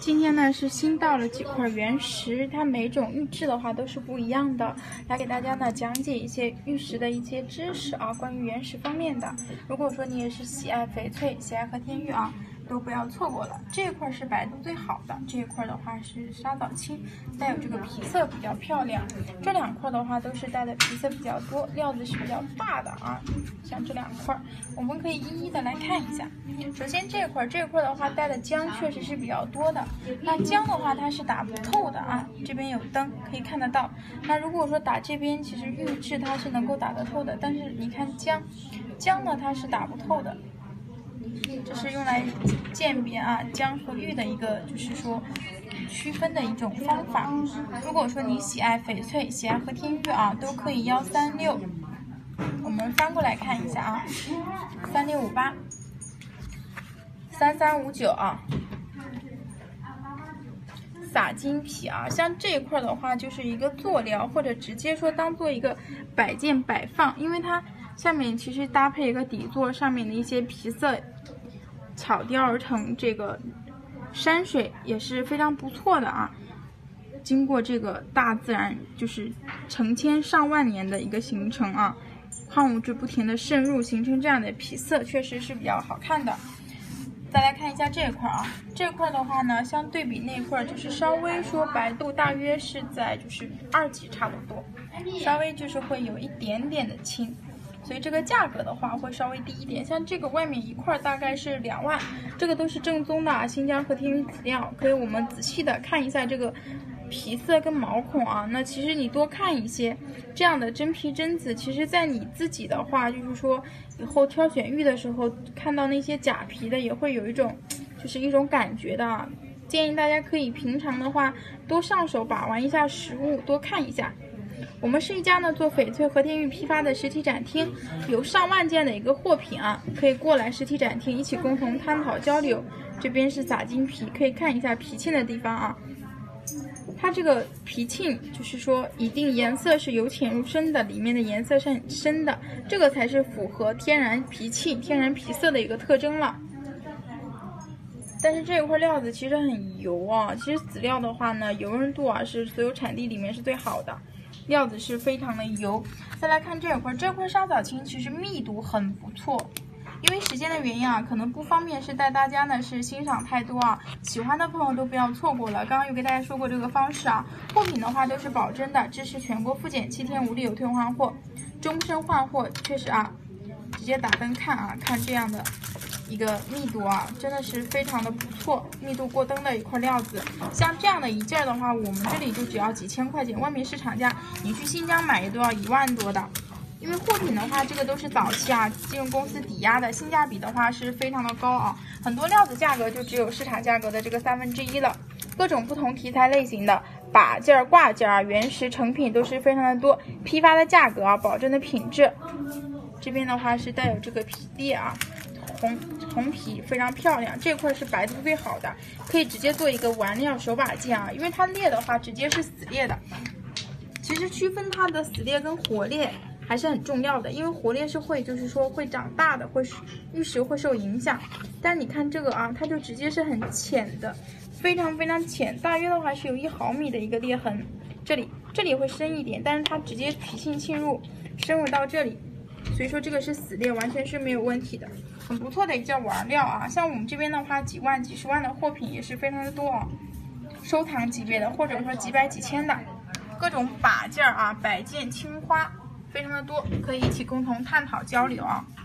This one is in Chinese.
今天呢是新到了几块原石，它每种玉质的话都是不一样的，来给大家呢讲解一些玉石的一些知识啊，关于原石方面的。如果说你也是喜爱翡翠、喜爱和田玉啊，都不要错过了。这一块是白度最好的，这一块的话是沙枣青，带有这个皮色比较漂亮。这两块的话都是带的皮色比较多，料子是比较大的啊。像这两块，我们可以一一的来看一下。首先这块的话带的浆确实是比较多的，那浆的话它是打不透的啊。这边有灯可以看得到。那如果说打这边，其实玉质它是能够打得透的，但是你看浆呢它是打不透的。这是用来鉴别啊浆和玉的一个就是说区分的一种方法。如果说你喜爱翡翠、喜爱和田玉啊，都可以136。我们翻过来看一下啊，3658、3359啊。撒金皮啊，像这一块的话，就是一个做料，或者直接说当做一个摆件摆放，因为它下面其实搭配一个底座，上面的一些皮色巧雕而成，这个山水也是非常不错的啊。经过这个大自然就是成千上万年的一个形成啊，矿物质不停的渗入，形成这样的皮色，确实是比较好看的。再来看一下这一块啊，这块的话呢，相对比那块就是稍微说白度大约是在就是2级差不多，稍微就是会有一点点的轻，所以这个价格的话会稍微低一点。像这个外面一块大概是2万，这个都是正宗的新疆和田玉籽料，可以我们仔细的看一下这个皮色跟毛孔啊。那其实你多看一些这样的真皮真籽，其实在你自己的话就是说以后挑选玉的时候看到那些假皮的也会有一种就是一种感觉的啊。建议大家可以平常的话多上手把玩一下实物，多看一下。我们是一家呢做翡翠和田玉批发的实体展厅，有上万件的一个货品啊，可以过来实体展厅一起共同探讨交流。这边是撒金皮，可以看一下皮沁的地方啊。它这个皮沁就是说一定颜色是由浅入深的，里面的颜色是很深的，这个才是符合天然皮沁、天然皮色的一个特征了。但是这一块料子其实很油啊，其实籽料的话呢，油润度啊是所有产地里面是最好的，料子是非常的油。再来看这块沙枣青，其实密度很不错。因为时间的原因啊，可能不方便是带大家呢是欣赏太多啊，喜欢的朋友都不要错过了。刚刚有给大家说过这个方式啊，货品的话都是保真的，支持全国复检7天无理由退换货，终身换货。确实啊，直接打灯看啊，看这样的一个密度啊，真的是非常的不错，密度过灯的一块料子。像这样的一件的话，我们这里就只要几千块钱，外面市场价你去新疆买都要1万多的。因为货品的话，这个都是早期啊金融公司抵押的，性价比的话是非常的高啊。很多料子价格就只有市场价格的这个1/3了。各种不同题材类型的把件、挂件啊、原石成品都是非常的多，批发的价格啊，保证的品质。这边的话是带有这个皮裂啊，红皮非常漂亮，这块是白度最好的，可以直接做一个玩料手把件啊，因为它裂的话直接是死裂的。其实区分它的死裂跟活裂还是很重要的，因为活裂是会就是说会长大的，玉石会受影响。但你看这个啊，它就直接是很浅的，非常非常浅，大约的话是有1毫米的一个裂痕，这里会深一点，但是它直接皮沁侵入，深入到这里，所以说这个是死裂，完全是没有问题的，很不错的一件玩料啊。像我们这边的话，几万、几十万的货品也是非常的多啊，收藏级别的，或者说几百、几千的，各种把件啊、摆件、青花。非常的多，可以一起共同探讨交流啊。